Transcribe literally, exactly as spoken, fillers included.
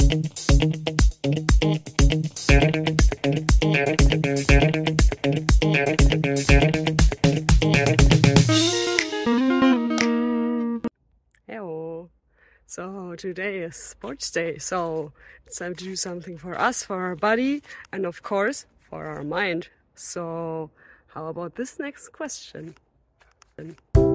Hello. So today is sports day, so it's time to do something for us, for our body, and of course for our mind. So how about this next question?